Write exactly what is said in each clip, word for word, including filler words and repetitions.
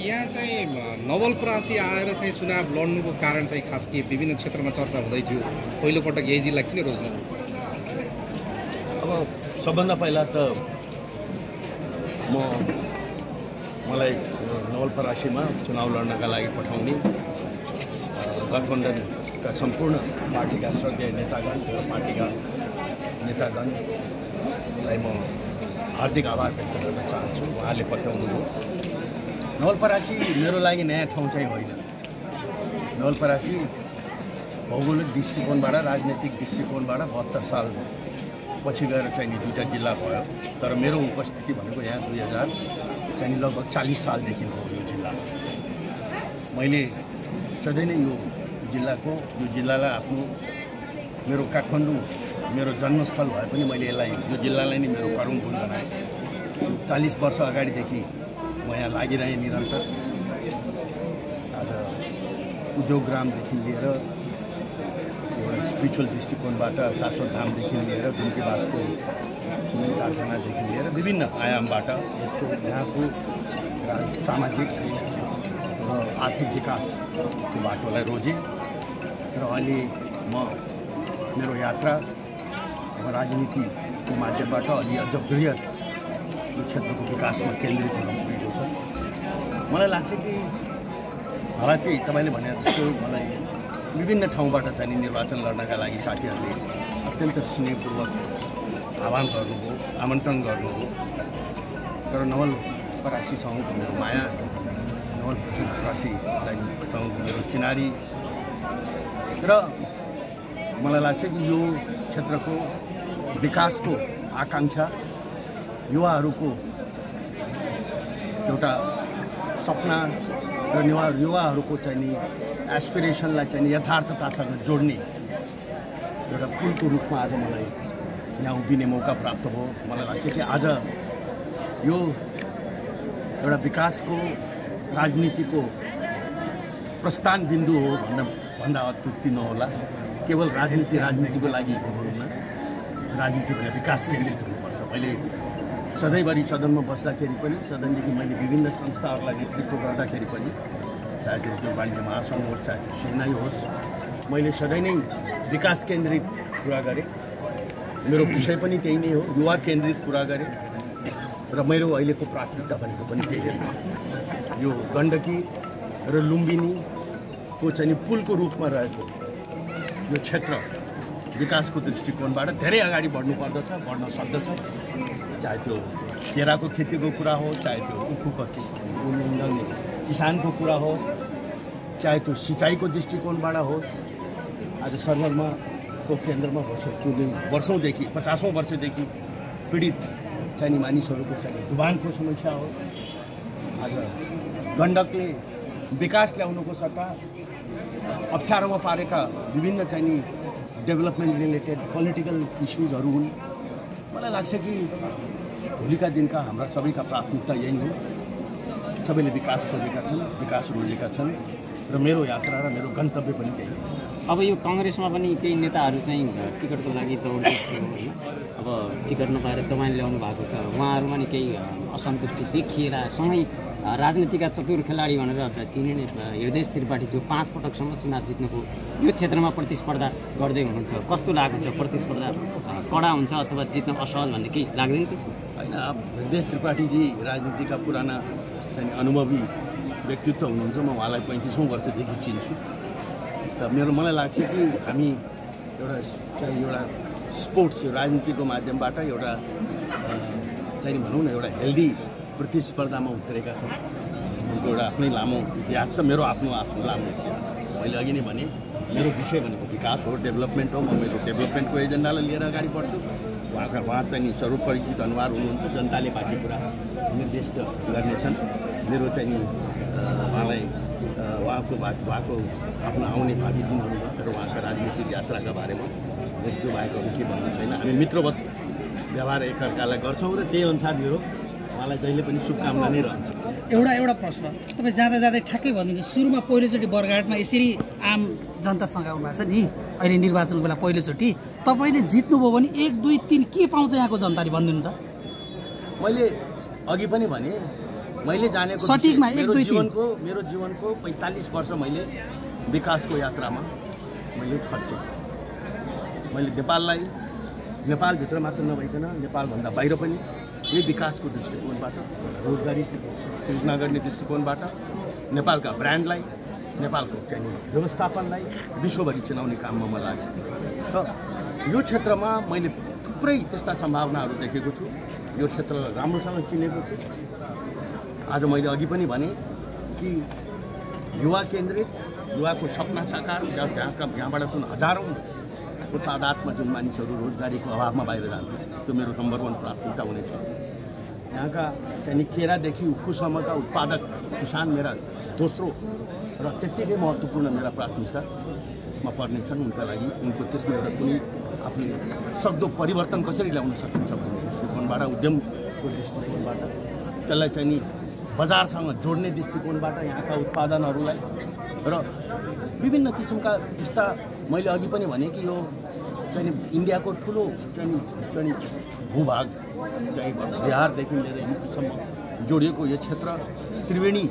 यहाँ चाहिँ नवलपरासी आएर चाहिँ चुनाव लड्नुको कारण चाहिँ खास के विभिन्न क्षेत्रमा चर्चा हुँदै थियो, पहिलोपटक यही जिल्ला किन रोज्नु? अब सबभन्दा पहिला त म मलाई नवलपरासीमा चुनाव लड्नका लागि पठाउने गठबन्धनका सम्पूर्ण पार्टीका श्रद्धेय नेतागण र पार्टीका नेतागणलाई म हार्दिक आभार व्यक्त गर्न चाहन्छु। उहाँले पत्याउनुभयो। नवलपरासी मेरो लागि नयाँ ठाउँ चाहिँ होइन। नवलपरासी भौगोलिक दृष्टिकोणबाट, राजनैतिक दृष्टिकोणबाट बहत्तर साल पछि गएर चाहिँ नि दुईवटा जिल्ला भयो। तर मेरो उपस्थिति भनेको यहाँ दुई हजार चाहिँ लगभग चालिस सालदेखि हो यो जिल्ला। मैले सधैँ नै यो जिल्लाको यो जिल्लालाई आफ्नो मेरो काठमाडौँ मेरो जन्मस्थल भए पनि मैले यसलाई यो जिल्लालाई नै मेरो कर्मभूमि बनाएँ। चालिस वर्ष अगाडिदेखि म यहाँ लागिरहेँ निरन्तर। आज उद्योग ग्रामदेखि लिएर एउटा स्पिरिचुअल दृष्टिकोणबाट शाश्वत धामदेखि लिएर दुम्केबासको सिमेन्ट कारखानादेखि लिएर विभिन्न आयामबाट यसको यहाँको सामाजिक र आर्थिक विकासको बाटोलाई रोजेँ र अहिले म मेरो यात्रा राजनीतिको माध्यमबाट अलि अझ बृहत यो क्षेत्रको विकासमा केन्द्रित हुन पुगेको छ। मलाई लाग्छ कि मलाई त्यही तपाईँले भने जस्तो मलाई विभिन्न ठाउँबाट चाहिँ निर्वाचन लड्नका लागि साथीहरूले अत्यन्त स्नेहपूर्वक आह्वान गर्नुभयो, आमन्त्रण गर्नुभयो। तर नवलपरासीसँगको मेरो माया, नवलपरासीसँग मेरो चिनारी र मलाई लाग्छ कि यो क्षेत्रको विकासको आकाङ्क्षा, युवाहरूको एउटा सपना र युवा युवाहरूको चाहिँ नि एस्पिरेसनलाई चाहिँ यथार्थतासँग जोड्ने एउटा पुलको रूपमा आज मलाई यहाँ उभिने मौका प्राप्त भयो। मलाई लाग्छ कि आज यो एउटा विकासको राजनीतिको प्रस्थान बिन्दु हो भन्न भन्दा अत्युक्ति नहोला। केवल राजनीति राजनीतिको लागि हुनुहुन्न, राजनीति भने विकास केन्द्रित हुनुपर्छ। मैले सधैँभरि सदनमा बस्दाखेरि पनि, सदनदेखि मैले विभिन्न संस्थाहरूलाई नेतृत्व गर्दाखेरि पनि, चाहे त्यो उद्योग वाणिज्य महासङ्घ होस्, चाहे त्यो सेनाई होस्, मैले सधैँ नै विकास केन्द्रित कुरा गरेँ। मेरो विषय पनि त्यही नै हो, युवा केन्द्रित कुरा गरेँ र मेरो अहिलेको प्राथमिकता भनेको पनि त्यही हो। यो गण्डकी र लुम्बिनीको चाहिँ पुलको रूपमा रहेको यो क्षेत्र विकासको दृष्टिकोणबाट धेरै अगाडि बढ्नु पर्दछ, बढ्न सक्दछ। चाहे त्यो केराको खेतीको कुरा होस्, चाहे त्यो उखुको किसानको कुरा होस्, चाहे त्यो सिँचाइको दृष्टिकोणबाट होस्। आज सर्वरमाको केन्द्रमा वर्षौँ वर्षौँदेखि पचासौँ वर्षदेखि पीडित चाहिने मानिसहरूको चाहिँ डुबानको समस्या होस्। आज गण्डकले विकास ल्याउनुको सट्टा अप्ठ्यारोमा पारेका विभिन्न चाहिँ डेभलपमेन्ट रिलेटेड पोलिटिकल इस्युजहरू हुन्। मलाई लाग्छ कि भोलिका दिनका हाम्रा सबैका प्राथमिकता यही हो। सबैले विकास खोजेका छन्, विकास रोजेका छन् र मेरो यात्रा र मेरो गन्तव्य पनि त्यही हो। अब यो काङ्ग्रेसमा पनि केही नेताहरू चाहिँ टिकटको लागि दौड्दै थियो होइन। अब टिकट नपाएर तपाईँले ल्याउनु भएको छ, उहाँहरूमा नि केही असन्तुष्टि देखिएर सँगै राजनीतिका चतुर खेलाडी भनेर चिनिने हृदय त्रिपाठी जो पाँच पटकसम्म चुनाव जित्नुको यो क्षेत्रमा प्रतिस्पर्धा गर्दै हुनुहुन्छ, कस्तो लागेको छ? प्रतिस्पर्धा कडा हुन्छ अथवा जित्न असहल भन्ने केही लाग्दैन त्यस्तो? होइन, अब हृदय त्रिपाठीजी राजनीतिका पुराना चाहिँ अनुभवी व्यक्तित्व हुनुहुन्छ। म उहाँलाई पैँतिसौँ वर्षदेखि चिन्छु। त मेरो मलाई लाग्छ कि हामी एउटा चाहिँ एउटा स्पोर्ट्स राजनीतिको माध्यमबाट एउटा चाहिँ भनौँ न एउटा हेल्दी प्रतिस्पर्धामा उत्रेका छौँ। उनको एउटा आफ्नै लामो इतिहास छ, मेरो आफ्नो आफ्नो लामो इतिहास छ। मैले अघि नै भने मेरो विषय भनेको विकास हो, डेभलपमेन्ट हो। म मेरो डेभलपमेन्टको एजेन्डालाई लिएर अगाडि बढ्छु। उहाँका उहाँ चाहिँ नि सर्वपरिचित अनुहार हुनुहुन्छ। जनताले बाँकी कुरा निर्दिष्ट गर्नेछन्। मेरो चाहिँ नि उहाँलाई उहाँको उहाँको आफ्नो आउने भावी दिनहरूमा र उहाँका राजनीतिक यात्राका बारेमा जो भएको के भन्नु छैन। हामी मित्रवत व्यवहार एकअर्कालाई गर्छौँ र त्यही अनुसार मेरो उहाँलाई जहिले पनि शुभकामना नै रहन्छ। एउटा एउटा प्रश्न तपाईँ जाँदा जाँदै ठ्याक्कै भनिदिनु, सुरुमा पहिलोचोटि बरघाटमा यसरी आम जनतासँग आउनुभएको छ नि, अहिले निर्वाचनको बेला पहिलोचोटि तपाईँले जित्नुभयो भने एक दुई तिन के पाउँछ यहाँको जनताले भनिदिनु त? मैले अघि पनि भने मैले जानेको सटिकमा एक मेरो दुई तीन जीवनको मेरो जीवनको पैँतालिस वर्ष मैले विकासको यात्रामा मैले खर्चेँ। मैले नेपाललाई नेपालभित्र मात्र नभइकन नेपालभन्दा बाहिर पनि यही विकासको दृष्टिकोणबाट, रोजगारी सृजना गर्ने दृष्टिकोणबाट नेपालका ब्रान्डलाई, नेपालको त्यहाँनिर व्यवस्थापनलाई विश्वभरि चिनाउने काममा म लागेँ। र यो क्षेत्रमा मैले थुप्रै त्यस्ता सम्भावनाहरू देखेको छु। यो क्षेत्रलाई राम्रोसँग चिनेको छु। आज मैले अघि पनि भने कि युवा केन्द्रित, युवाको सपना साकार, त्यहाँका यहाँबाट जुन हजारौँको तादादमा जुन मानिसहरू रोजगारीको अभावमा बाहिर जान्छ, त्यो मेरो नम्बर वान प्राथमिकता हुनेछ। यहाँका त्यहाँदेखि केरादेखि उक्खुसम्मका उत्पादक किसान मेरा दोस्रो र त्यत्तिकै महत्त्वपूर्ण मेरा प्राथमिकतामा पर्नेछन्। उनका लागि उनको त्यसमा एउटा कुनै आफूले सक्दो परिवर्तन कसरी ल्याउन सकिन्छ भन्ने दृष्टिकोणबाट, उद्यमको दृष्टिकोणबाट, त्यसलाई चाहिँ नि बजारसँग जोड्ने दृष्टिकोणबाट यहाँका उत्पादनहरूलाई र विभिन्न किसिमका यस्ता मैले अघि पनि भने कि यो चाहिँ इन्डियाको ठुलो चाहिँ चाहिँ भूभाग चाहिँ बिहारदेखि लिएर युपीसम्म जोडिएको यो क्षेत्र, त्रिवेणी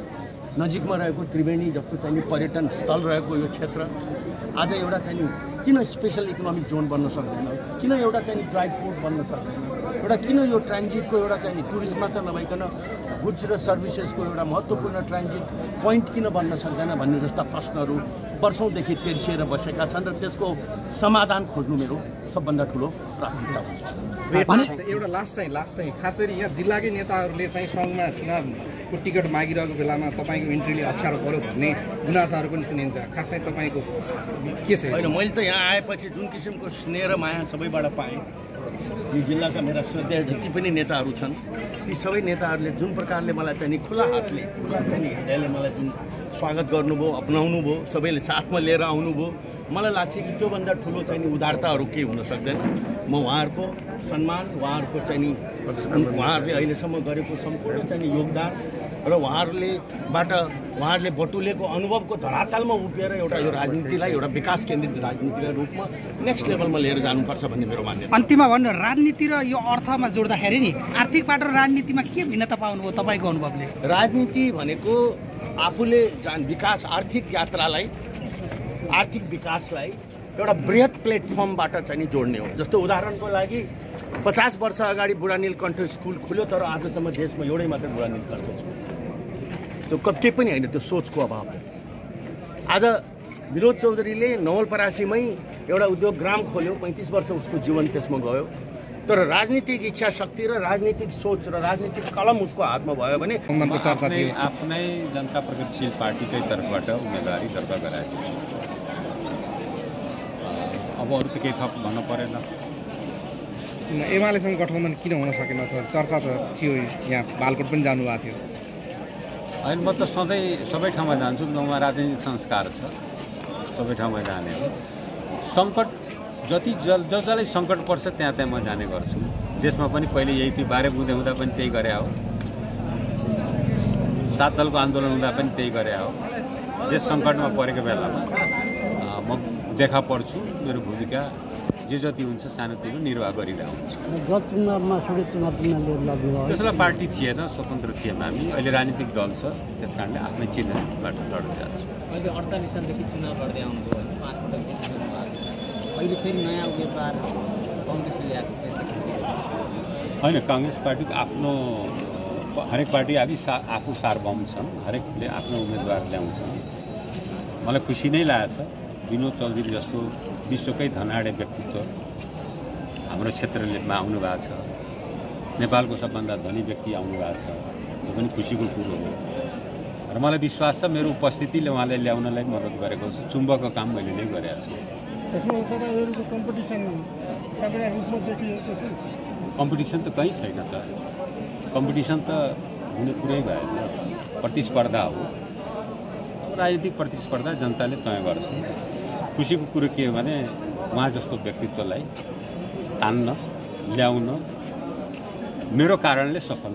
नजिकमा रहेको त्रिवेणी जस्तो चाहिँ पर्यटन स्थल रहेको यो क्षेत्र आज एउटा चाहिँ किन स्पेसल इकोनोमिक जोन बन्न सक्दैन, किन एउटा चाहिँ ड्राई पोर्ट बन्न सक्दैन, एउटा किन यो ट्रान्जिटको एउटा चाहिँ टुरिस्ट मात्र नभइकन गुड्स र सर्भिसेसको एउटा महत्त्वपूर्ण ट्रान्जिट पोइन्ट किन बन्न सक्दैन भन्ने जस्ता प्रश्नहरू वर्षौँदेखि तेर्सिएर बसेका छन् र त्यसको समाधान खोज्नु मेरो सबभन्दा ठुलो प्राथमिकता हुन्छ। एउटा लास्ट चाहिँ लास्ट चाहिँ खास गरी यहाँ जिल्लाकै नेताहरूले चाहिँ सङ्घमा चुनावको टिकट मागिरहेको बेलामा तपाईँको इन्ट्रीले अप्ठ्यारो पऱ्यो भन्ने गुनासाहरू पनि सुनिन्छ। खास चाहिँ तपाईँको के छ? होइन, मैले त यहाँ आएपछि जुन किसिमको स्नेह र माया सबैबाट पाएँ। यो जिल्लाका मेरा श्रद्धेय जति पनि नेताहरू छन्, ती सबै नेताहरूले जुन प्रकारले मलाई चाहिँ खुला हातले खुला चाहिँ हृदयले मलाई जुन स्वागत गर्नुभयो, अपनाउनु भयो, सबैले साथमा लिएर आउनुभयो, मलाई लाग्छ कि त्योभन्दा ठुलो चाहिँ उदारताहरू केही हुन सक्दैन। म उहाँहरूको सम्मान, उहाँहरूको चाहिँ उहाँहरूले अहिलेसम्म गरेको सम्पूर्ण चाहिँ योगदान र उहाँहरूले बाट उहाँहरूले बटुलेको अनुभवको धरातलमा उभिएर एउटा यो राजनीतिलाई एउटा विकास केन्द्रित राजनीतिका रूपमा नेक्स्ट लेभलमा लिएर जानुपर्छ भन्ने मेरो मान्यता। अन्तिममा भन्नु, राजनीति र यो अर्थमा जोड्दाखेरि नि आर्थिक पाटो र राजनीतिमा के भिन्नता पाउनुभयो तपाईँको अनुभवले? राजनीति भनेको आफूले जान विकास आर्थिक यात्रालाई आर्थिक विकासलाई एउटा बृहत प्लेटफर्मबाट चाहिँ जोड्ने हो। जस्तो उदाहरणको लागि पचास वर्ष अगाडि बुढा नीलकण्ठ स्कुल खुल्यो, तर आजसम्म देशमा एउटै मात्र बुढा नीलकण्ठ छ। त्यो कति पनि होइन, त्यो सोचको अभाव हो। आज विनोद चौधरीले नवलपरासीमै एउटा उद्योग ग्राम खोल्यो, पैँतिस वर्ष उसको जीवन त्यसमा गयो, तर राजनीतिक इच्छा शक्ति र राजनीतिक सोच र राजनीतिक कलम उसको हातमा भयो भने आफ्नै जनता प्रगतिशील पार्टीकै तर्फबाट उम्मेदवारी दर्ता गराएको छ। अब अरू त केही थप भन्नु परेन। एमालेसँग गठबन्धन किन हुन सकेन? अथवा चर्चा त थियो, यहाँ बालकोट पनि जानुभएको थियो। होइन, म त सधैँ सबै ठाउँमा जान्छु। ममा राजनीतिक संस्कार छ, सबै ठाउँमा जाने हो। सङ्कट जति जल जसलाई सङ्कट पर्छ त्यहाँ त्यहाँ म जाने गर्छु। देशमा पनि पहिले यही थियो, बाह्र बुँदै हुँदा पनि त्यही गरे हो, सात दलको आन्दोलन हुँदा पनि त्यही गरे हो। देश सङ्कटमा परेको बेलामा म देखा पर्छु, मेरो भूमिका जे जति हुन्छ सानोतिनो निर्वाह गरिरहेको हुन्छ। गत चुनावमा सडक चुनाव लड्नुभयो, त्यसलाई पार्टी थिएन, स्वतन्त्र थिएन हामी। अहिले राजनीतिक दल छ, त्यस कारणले आफ्नै चिन्हबाट लड्न जान्छ। अहिले अडचालिस सालदेखि चुनाव लड्दै आउनुभयो होइन, पाँच पटक अहिले फेरि नयाँ उम्मेदवार कङ्ग्रेसले ल्याएको होइन। काङ्ग्रेस पार्टीको आफ्नो हरेक पार्टी आफै सा आफू सार्वभौम छन्, हरेकले आफ्नो उम्मेदवार ल्याउँछन्। मलाई खुसी नै लागेछ विनोद चौधरी जस्तो विश्वकै धनाढ्य व्यक्तित्व हाम्रो क्षेत्रलेमा आउनु भएको छ। नेपालको सबभन्दा धनी व्यक्ति आउनु भएको छ, यो पनि खुसीको कुरो हो। र मलाई विश्वास छ मेरो उपस्थितिले उहाँलाई ल्याउनलाई मद्दत गरेको छु। चुम्बकको काम मैले नै गरेको छु। कम्पिटिसन त कहीँ छैन त। कम्पिटिसन त हुने कुरै भएन, प्रतिस्पर्धा हो। राजनीतिक प्रतिस्पर्धा जनताले तय गर्छ। खुसीको कुरो के हो भने उहाँ जस्तो व्यक्तित्वलाई तान्न ल्याउन मेरो कारणले सफल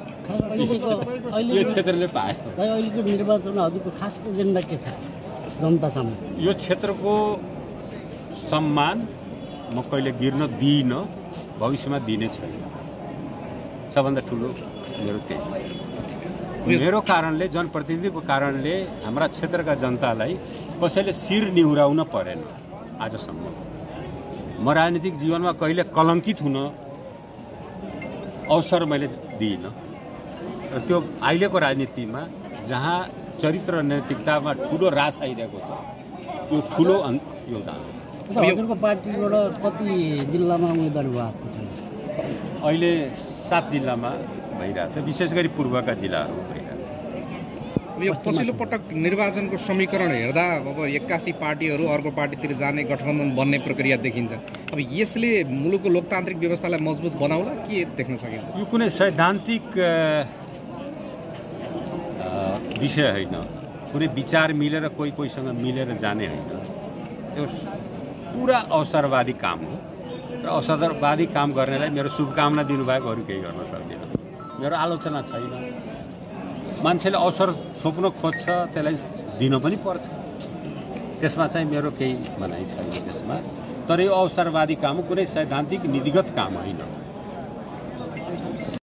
यो क्षेत्रले पायो। अहिलेको निर्वाचनमा हजुरको खास एजेन्डा के छ जनतासम्म? यो क्षेत्रको सम्मान म कहिले गिर्न दिइनँ, भविष्यमा दिने छैन। सबभन्दा ठुलो मेरो त्यही। मेरो कारणले जनप्रतिनिधिको कारणले हाम्रा क्षेत्रका जनतालाई कसैले शिर निहुराउन परेन आजसम्म। म राजनीतिक जीवनमा कहिले कलङ्कित हुन अवसर मैले दिइनँ र त्यो अहिलेको राजनीतिमा जहाँ चरित्र र नैतिकतामा ठुलो रास आइरहेको छ यो ठुलो योगदान हो। हजुरको पार्टीबाट कति जिल्लामा उम्मेदवार भएको छ? अहिले सात जिल्लामा भइरहेछ, विशेष गरी पूर्वका जिल्लाहरू भइरहेछ। यो पछिल्लो पटक निर्वाचनको समीकरण हेर्दा अब एक्कासी पार्टीहरू अर्को पार्टीतिर जाने गठबन्धन बन्ने प्रक्रिया देखिन्छ। अब यसले मुलुकको लोकतान्त्रिक व्यवस्थालाई मजबुत बनाउला के देख्न सकिन्छ? यो कुनै सैद्धान्तिक विषय होइन, कुनै विचार मिलेर कोही कोहीसँग मिलेर जाने होइन। यो पुरा अवसरवादी काम हो र अवसरवादी काम गर्नेलाई मेरो शुभकामना दिनुभएको अरू केही गर्न सक्दिनँ। मेरो आलोचना छैन। मान्छेले अवसर छोप्न खोज्छ, त्यसलाई दिन पनि पर्छ, त्यसमा चाहिँ मेरो केही भनाइ छैन त्यसमा। तर यो अवसरवादी काम हो, कुनै सैद्धान्तिक नीतिगत काम होइन।